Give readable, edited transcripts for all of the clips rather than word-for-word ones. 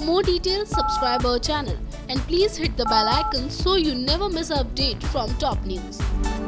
For more details, subscribe our channel and please hit the bell icon so you never miss an update from top news.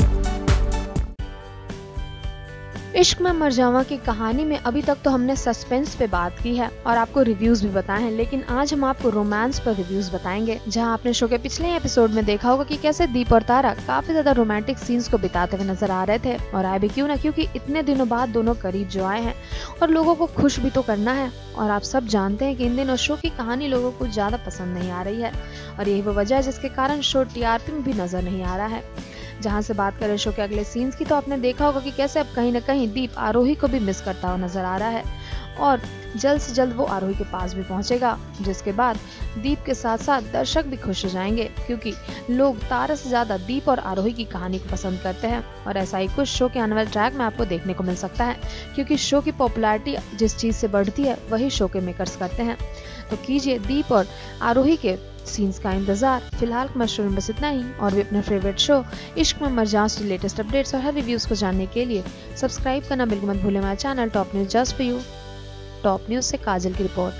इश्क में मर जावा की कहानी में अभी तक तो हमने सस्पेंस पे बात की है और आपको रिव्यूज भी बताए हैं, लेकिन आज हम आपको रोमांस पर रिव्यूज बताएंगे। जहां आपने शो के पिछले एपिसोड में देखा होगा कि कैसे दीप और तारा काफी ज्यादा रोमांटिक सीन्स को बिताते हुए नजर आ रहे थे, और आए भी क्यों ना, क्योंकि इतने दिनों बाद दोनों करीब जो आए हैं और लोगों को खुश भी तो करना है। और आप सब जानते हैं कि इन दिनों शो की कहानी लोगों को ज्यादा पसंद नहीं आ रही है और यही वो वजह है जिसके कारण शो टीआरपी में भी नजर नहीं आ रहा है। जहां से बात करें शो के अगले सीन्स की, तो आपने देखा होगा कि कैसे अब कहीं न कहीं दीप आरोही को भी मिस करता हुआ नजर आ रहा है और जल्द से जल्द वो आरोही के पास भी पहुंचेगा, जिसके बाद दीप के साथ साथ दर्शक भी खुश हो जाएंगे, क्योंकि लोग तारा से ज्यादा दीप और आरोही की कहानी को पसंद करते हैं। और ऐसा ही कुछ शो के आने वाले ट्रैक में आपको देखने को मिल सकता है, क्योंकि शो की पॉपुलैरिटी जिस चीज से बढ़ती है वही शो के मेकर्स करते हैं। तो कीजिए दीप और आरोही के सीन्स का इंतजार। फिलहाल कमर्शियल में बस इतना ही, और भी अपने फेवरेट शो इश्क में मर जावा से लेटेस्ट अपडेट्स और हर रिव्यूज को जानने के लिए सब्सक्राइब करना बिल्कुल मत भूलें हमारा channel top news just for you. Top news से काजल की रिपोर्ट।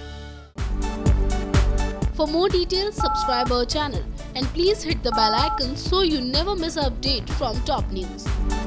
For more details, subscribe our channel and please hit the bell icon so you never miss an update from top news.